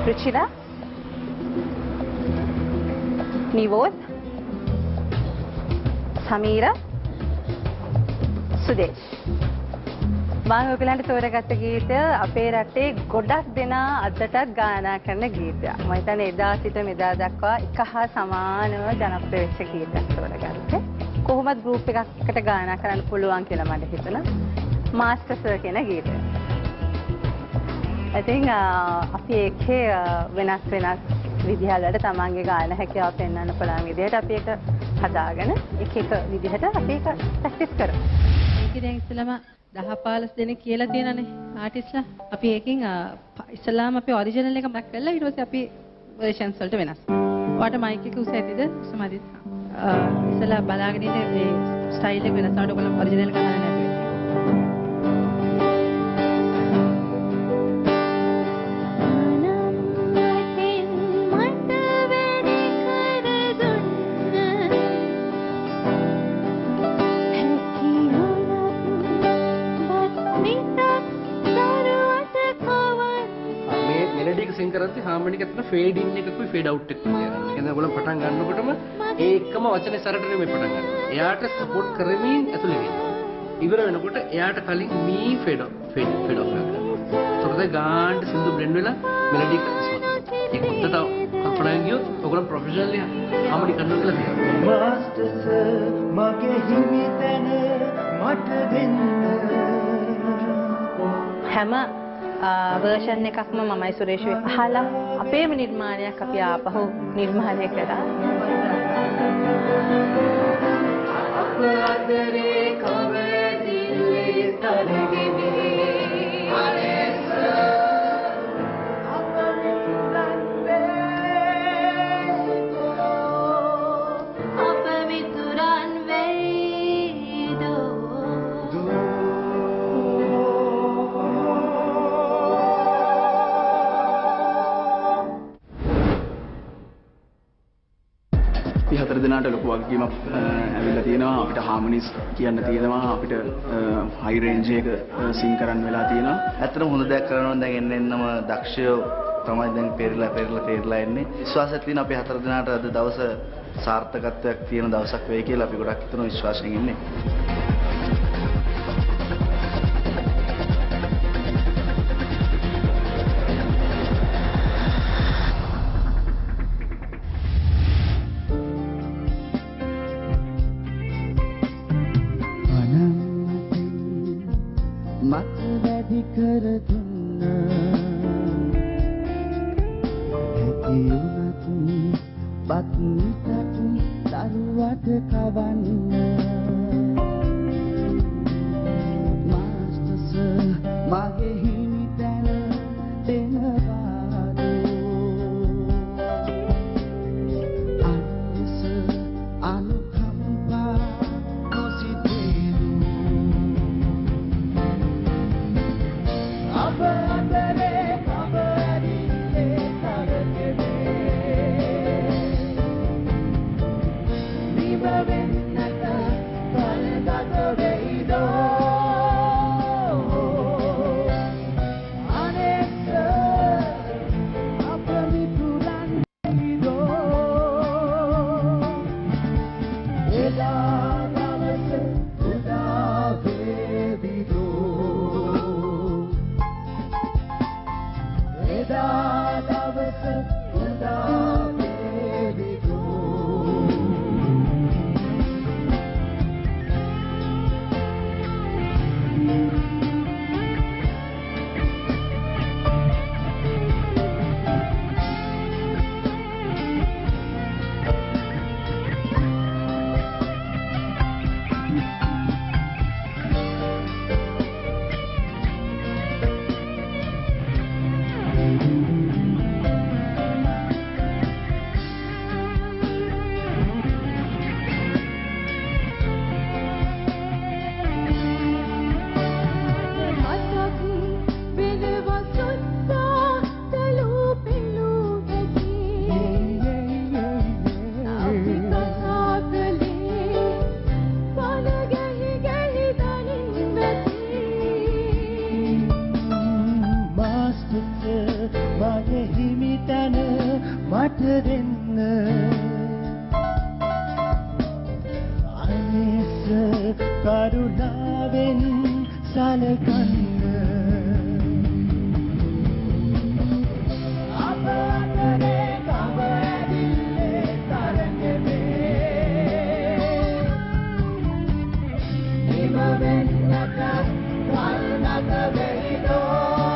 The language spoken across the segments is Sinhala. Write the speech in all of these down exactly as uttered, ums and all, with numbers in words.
රුචිලා නිවෝත් සමීරා සුදේශ් මම ඔයගලන්ට තෝරගත්ත ගීතය අපේ රටේ ගොඩක් දෙනා අදටත් ගායනා කරන ගීතයක්. මම හිතන්නේ එදා සිට මෙදා දක්වා එක හා සමානව ජනප්‍රිය වෙච්ච ගීතයක් තෝරගත්තේ. කොහොමද ගෲප් එකකට ගායනා කරන්න පුළුවන් කියලා මට හිතුණා. මාස්ටර් සර් කියන ගීතය. I think අපි ඒකේ වෙනස් වෙනස් විදිහකට තමන්ගේ ගායන හැකියාව පෙන්වන්න පුළුවන් විදිහට අපි ඒක හදාගෙන එක එක විදිහට අපි ඒක ප්‍රැක්ටිස් කරමු. ඒකේ දැන් ඉස්සෙල්ලාම දහ පහළොස් දෙනෙක් කියලා තියෙනනේ ආටිස්ලා. අපි ඒකෙන් ඉස්සෙල්ලාම අපි ඔරිජිනල් එක මතක් කරලා ඊට පස්සේ අපි වර්ෂන්ස් වලට වෙනස්. ඔයාලට මයික් එක උස ඇතිද? සමාධිත්. ඉස්සෙල්ලා බලාගෙන ඉන්නේ මේ ස්ටයිල් එක වෙනස්. ඔයාලට ඔයගොල්ලෝ ඔරිජිනල් එක ගන්න නැතුව. කරද්දී හාමනික අතන ෆේඩ් ඉන් එකකුයි ෆේඩ් අවුට් එකකුයි තියෙනවා. ඒ කියන්නේ ඔයගොල්ලෝ පටන් ගන්නකොටම ඒ එකම වචනේ සරට නෙමෙයි පටන් ගන්න. එයාට සපෝට් කරමින් ඇතුලේ වෙනවා. ඉවර වෙනකොට එයාට කලින් මී ෆේඩ් ෆේඩ් ෆේඩ් ඔෆ් කරනවා. ඒකට ගාන්ට සින්දු බ්ලෙන්ඩ් වෙලා මෙලඩි එක ඉස්මතු වෙනවා. ඒක උත්තට කල්පනා ගියොත් ඔයගොල්ලෝ ප්‍රොෆෙෂනලි හාමනික කරනවා කියලා කියනවා. මාස්ටර් සර් මගේ හිමි තැන මට දෙන්න. හැම වර්ෂන් එකක්ම මමයි සුරේෂ්වි අහලා අපේම නිර්මාණයක් අපි ආපහු නිර්මාණය කළා. අප අතරේ කවදිල්ලේ තරගෙනේ අනේස අප විතුරන් වේදෝ අප විතුරන් වේදෝ හතර දිනකට ලොකු වගකීමක් ඇවිල්ලා තියෙනවා. අපිට හාමනිස් කියන්න තියෙනවා. අපිට හයි රේන්ජ් එක සිං කරන්න වෙලා තියෙනවා. ඇත්තටම හොඳ දෙයක් කරනවා නම් දැන් එන්න එන්නම දක්ෂයෝ තමයි දැන් පෙරලා පෙරලා පෙරලා එන්නේ. විශ්වාසයක් තියෙනවා අපි හතර දිනකට අද දවස සාර්ථකත්වයක් තියෙන දවසක් වෙයි කියලා අපි ගොඩක් හිතන විශ්වාසයෙන් ඉන්නේ. මත වැඩි කර දුන්න හැකි උනත් බත් මිටත් දරුවට කවන්න මාස්ටර් සර් මගේ හිමි තැන දෙනවාද අනිස අනුකම්පා නොසිතේනු අප අතරේ කවදිල්ලේ තරගෙනේ නිව වෙන්නට කලගත වෙයිදෝ අනේස අප මිතුරන් වෙයිදෝ එදා දවස උදා වේවිදෝ එදා දවස උදා වේවිදෝ Thank you. මට දෙන්න අනේස කරුණාවෙන් සලකන්න අප අතරේ කව ඇදිල්ලේ තරඟෙමේ නිම වෙන්නට කල්නක වෙයිදෝ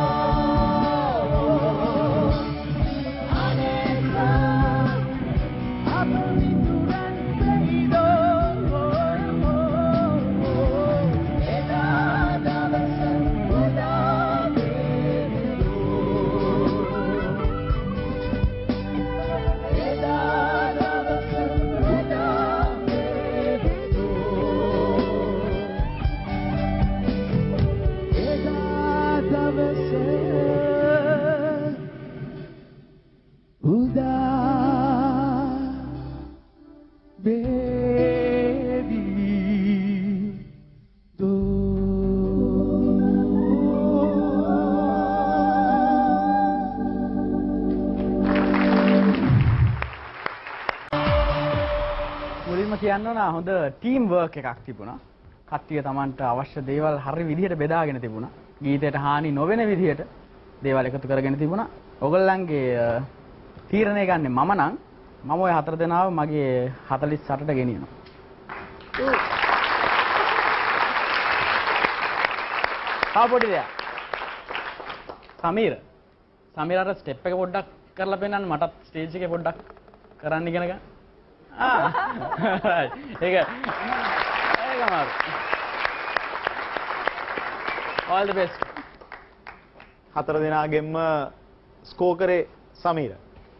කියන්න ඕන හොඳ ටීම් වර්ක් එකක් තිබුණා. කට්ටිය Tamanට අවශ්‍ය දේවල් හරි විදිහට බෙදාගෙන තිබුණා. ගීතයට හානි නොවන විදිහට දේවල් එකතු කරගෙන තිබුණා. ඔයගොල්ලන්ගේ තීරණය ගන්න මම නම් මම ওই හතර දෙනාව මගේ හතළිස් අටට ගෙනියනවා. ආපොඩි දෙයක්. සමීර. සමීර අර ස්ටෙප් එක පොඩ්ඩක් කරලා පෙන්නන්න මටත් ස්ටේජ් එකේ පොඩ්ඩක් කරන්න ඉගෙන ගන්න. Ah, ඒක ඒක මාරු. All the best. හතර දෙනාගෙන්ම ස්කෝර් කරේ සමීර.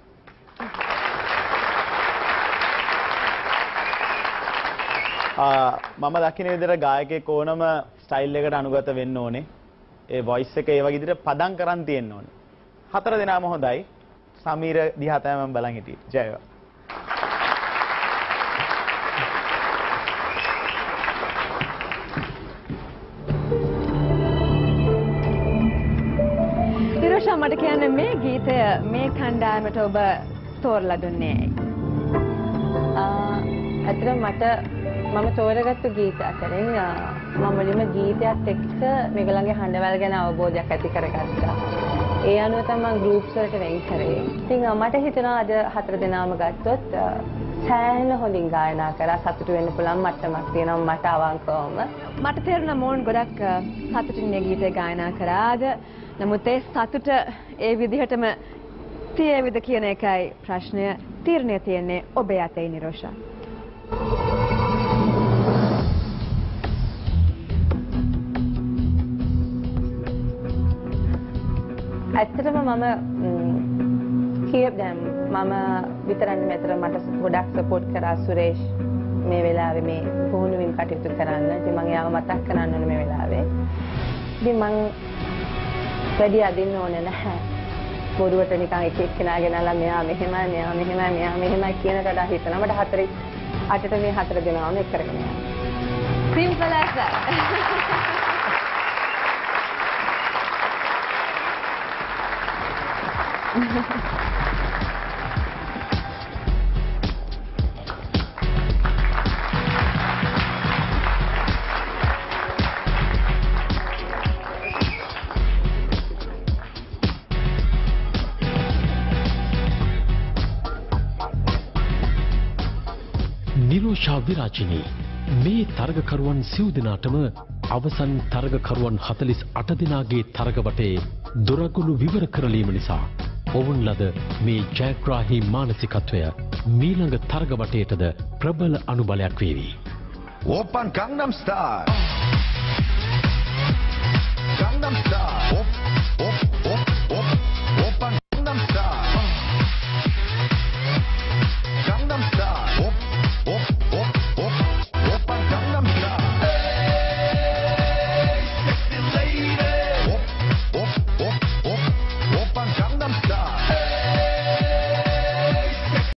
ආ මම දකින විදිහට ගායකයෙක් ඕනම ස්ටයිල් එකට අනුගත වෙන්න ඕනේ. ඒ වොයිස් එක ඒ වගේ විදිහට පදම් කරන් තියෙන්න ඕනේ. හතර දෙනාම හොඳයි. සමීර දිහා තමයි මම බලන් හිටියේ. ජය වේවා. මට කියන්න මේ ගීතය මේ කණ්ඩායමට ඔබ තෝරලා දුන්නේ ඇයි? අතන මට මම තෝරගත්තු ගීත අතරින් මම මුලින්ම ගීතයත් එක්ක මේගොල්ලන්ගේ හඬවල් ගැන අවබෝධයක් ඇති කරගත්තා. ඒ අනුව තමයි මම ගෲප්ස් වලට වෙන් කරේ. ඉතින් මට හිතෙනවා අද හතර දෙනාම ගත්තොත් සෑහෙන හොඳින් ගායනා කරා සතුටු වෙන්න පුළුවන් මට්ටමක් තියෙනවා මට අවංකවම. මට තේරුණා මොන් ගොඩක් සතුටින් මේ ගීතය ගායනා කරාද. නමුත් ඒ සතුට ඒ විදිහටම තියේවිද කියන එකයි ප්‍රශ්නය. තීරණය තියෙන්නේ ඔබේ අතේ නිරෝෂා. ඇත්තටම මම කීප දැන් මම විතරක් මෙතන මට ගොඩක් සපෝට් කරා සුරේෂ් මේ වෙලාවේ මේ පුහුණුවෙන් කටයුතු කරන්න. ඉතින් මම යාව මතක් කරන්න ඕනේ මේ වෙලාවේ. ඉතින් මම වැඩි අදින්න ඕනේ නැහැ. බොරුවට නිකන් එක එක්කෙනා ගෙනල්ලා මෙයා මෙහෙමයි මෙයා මෙහෙමයි මෙයා මෙහෙමයි කියනකට හිතනවා මට හතරේ අටට මේ හතර දෙනාම එක් කරගෙන යනවා. Simple as that. නිරෝෂා විරාජිනී මේ තරගකරුවන් සිව් දෙනාටම අවසන් තරගකරුවන් හතළිස් අට දෙනාගේ තරග වටේ දොරගුළු විවර කරලීම නිසා ඔවුන් ලද මේ ජයග්‍රාහී මානසිකත්වය මීළඟ තරග වටේටද ප්‍රබල අනුබලයක් වේවි. Open Gangnam Style. Gangnam Style.